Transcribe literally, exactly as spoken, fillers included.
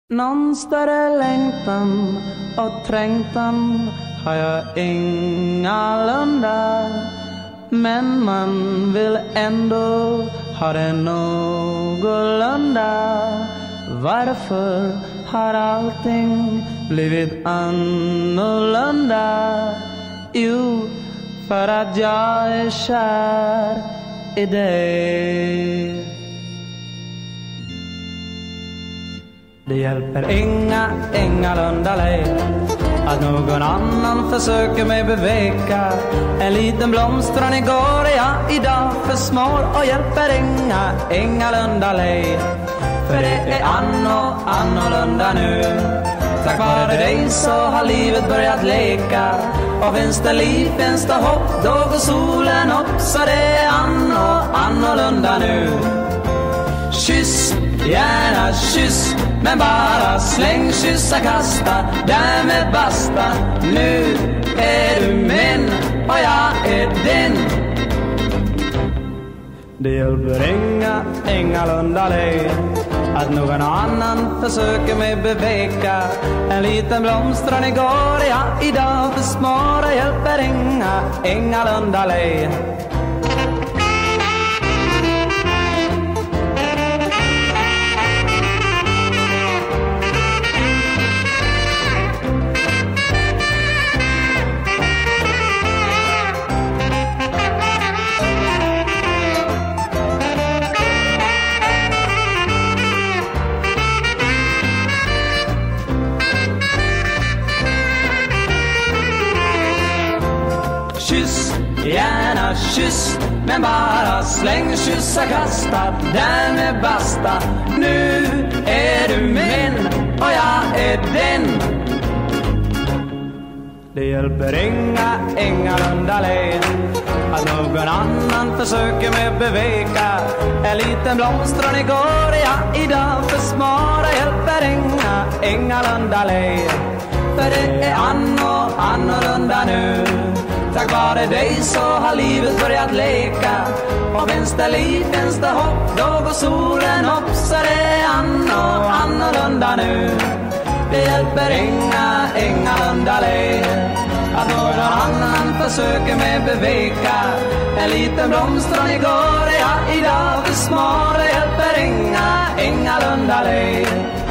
Någon större längtan och trängtan har jag ingalunda, men man vill ändå ha det någorlunda. Varför har allting blivit annorlunda? Jo, för att jag är kär i dig. Det hjälper inga, ingalunda lej att någon annan försöker mig beveka. En liten blomstran igår är jag idag för smal och hjälper inga, ingalunda lej. För det är anno, annorlunda nu. Tack vare dig så har livet börjat leka. Och finns det liv, finns det hopp, då går solen upp. Så det är anno, annorlunda nu. Kyss, gärna kyss, men bara släng, kyssa, kasta, därmed basta. Nu är du min och jag är din. Det hjälper inga, ingalunda lej att någon annan försöker mig beveka. En liten blomstran igår är jag idag för smara. Hjälper inga, ingalunda lej. Kyss, gärna kyss, men bara släng, kyssa, kasta, därmed basta. Nu är du min och jag är din. Det hjälper inga, ingalunda lej att någon annan försöker mig beveka. En liten blomstran igår är jag idag för smara. Hjälper inga, ingalunda lej. För det är anno, annorlunda nu. Tack vare dig så har livet börjat leka. Och finns det liv, finns det hopp, då går solen upp. Så det är anno, annorlunda nu. Det hjälper inga, ingalunda lej att någon annan försöker mig beveka. En liten blomstran igår är jag idag för smal. Det hjälper inga, ingalunda lej.